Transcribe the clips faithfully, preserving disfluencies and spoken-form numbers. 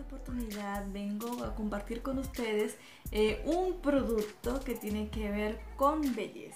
oportunidad vengo a compartir con ustedes eh, un producto que tiene que ver con belleza.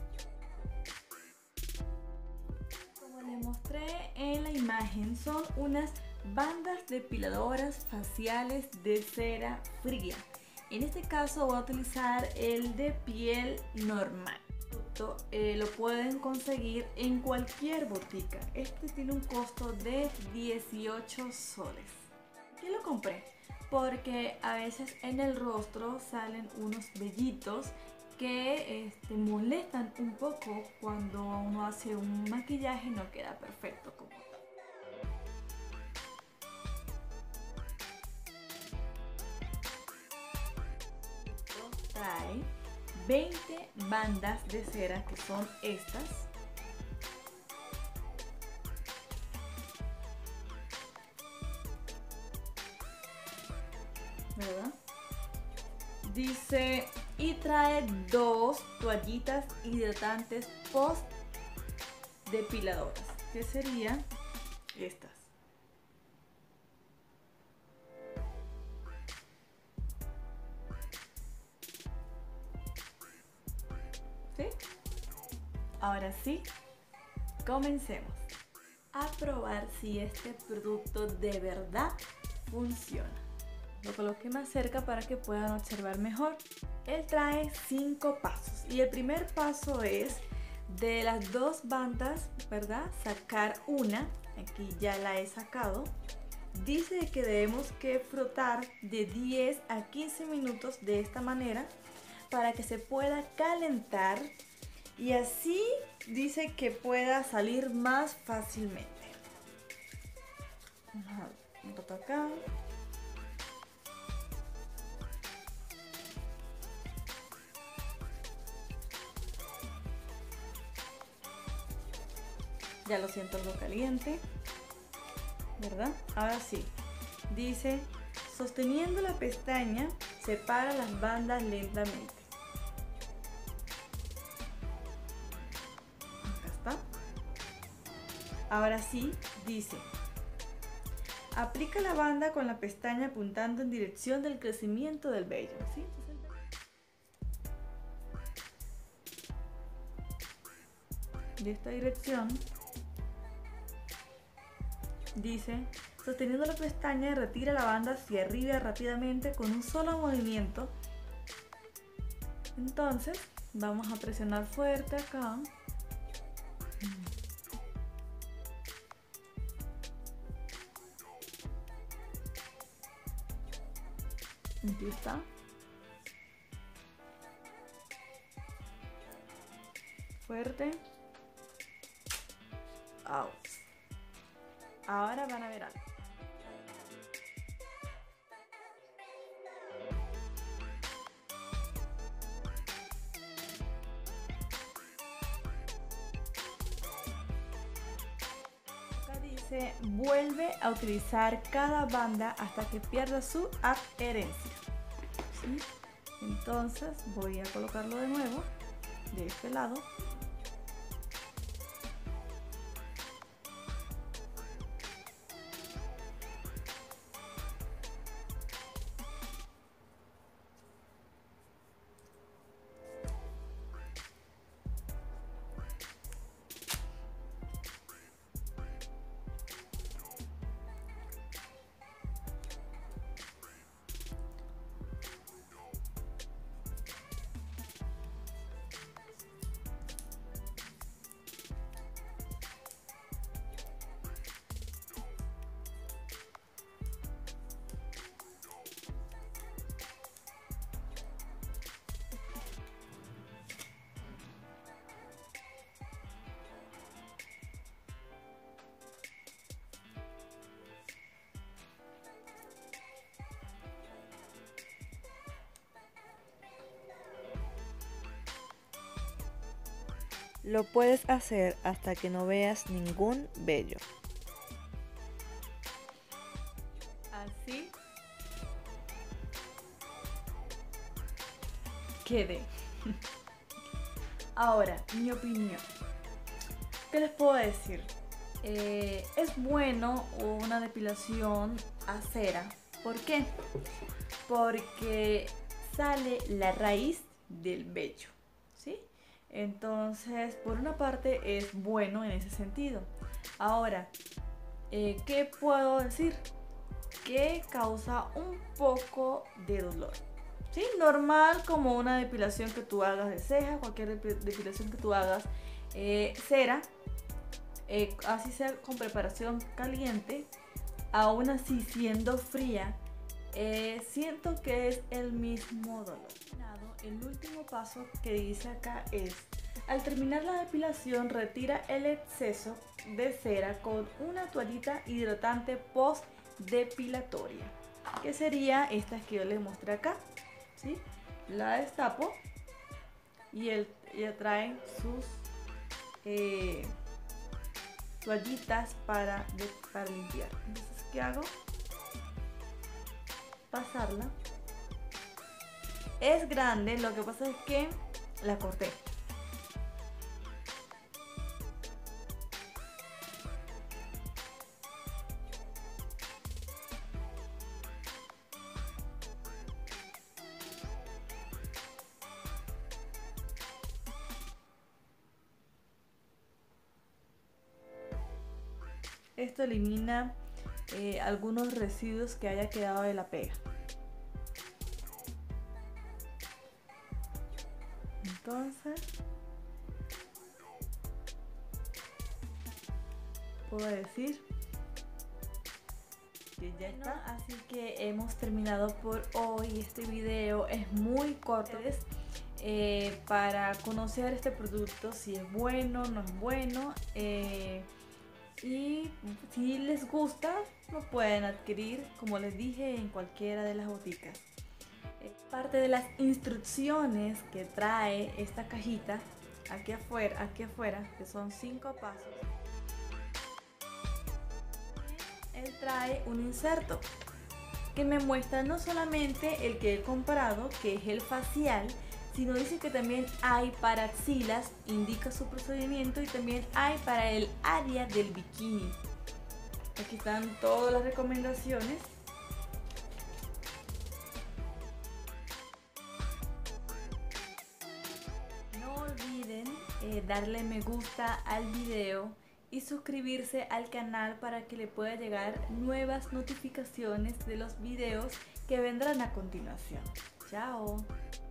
Como les mostré en la imagen, son unas bandas depiladoras faciales de cera fría. En este caso voy a utilizar el de piel normal. Eh, lo pueden conseguir en cualquier botica. Este tiene un costo de dieciocho soles. ¿Qué lo compré? Porque a veces en el rostro salen unos vellitos que este, molestan un poco cuando uno hace un maquillaje y no queda perfecto como tal. Trae veinte bandas de cera, que son estas. ¿Verdad? Dice, y trae dos toallitas hidratantes post depiladoras, que serían estas. ¿Sí? Ahora sí, comencemos a probar si este producto de verdad funciona. Lo coloqué más cerca para que puedan observar mejor. Él trae cinco pasos y el primer paso es de las dos bandas, ¿verdad? Sacar una. Aquí ya la he sacado. Dice que debemos que frotar de diez a quince minutos de esta manera para que se pueda calentar y así dice que pueda salir más fácilmente. Ajá, un poco acá. Ya lo siento algo caliente, ¿verdad? Ahora sí, dice, sosteniendo la pestaña, separa las bandas lentamente. Acá está. Ahora sí, dice, aplica la banda con la pestaña apuntando en dirección del crecimiento del vello, ¿sí? De esta dirección. Dice, sosteniendo la pestaña, retira la banda hacia arriba rápidamente con un solo movimiento. Entonces, vamos a presionar fuerte acá. Aquí está. Fuerte. Out. Ahora van a ver algo. Acá dice, vuelve a utilizar cada banda hasta que pierda su adherencia. ¿Sí? Entonces voy a colocarlo de nuevo de este lado. Lo puedes hacer hasta que no veas ningún vello. Así quede. Ahora, mi opinión. ¿Qué les puedo decir? Eh, es bueno una depilación a cera ¿Por qué? Porque sale la raíz del vello, ¿sí? Entonces, por una parte es bueno en ese sentido. Ahora, eh, ¿qué puedo decir? Que causa un poco de dolor, ¿sí? Normal, como una depilación que tú hagas de cejas, cualquier depilación que tú hagas, eh, cera, eh, así sea con preparación caliente, aún así siendo fría, eh, siento que es el mismo dolor. El último paso que dice acá es: al terminar la depilación, retira el exceso de cera con una toallita hidratante post depilatoria, que sería esta que yo les mostré acá, ¿sí? La destapo y el, ella trae sus eh, toallitas para, de, para limpiar. Entonces, ¿qué hago? Pasarla. Es grande, lo que pasa es que la corté. Esto elimina eh, algunos residuos que haya quedado de la pega. Entonces, puedo decir que ya está. Así que hemos terminado por hoy. Este video es muy corto. Eh, para conocer este producto, si es bueno, no es bueno, eh, y si les gusta, lo pueden adquirir, como les dije, en cualquiera de las boticas. Eh, parte de las instrucciones que trae esta cajita aquí afuera, aquí afuera, que son cinco pasos, él trae un inserto que me muestra no solamente el que he comprado, que es el facial, sino dice que también hay para axilas, indica su procedimiento, y también hay para el área del bikini. Aquí están todas las recomendaciones. No olviden eh, darle me gusta al video y suscribirse al canal para que le pueda llegar nuevas notificaciones de los videos que vendrán a continuación. Chao.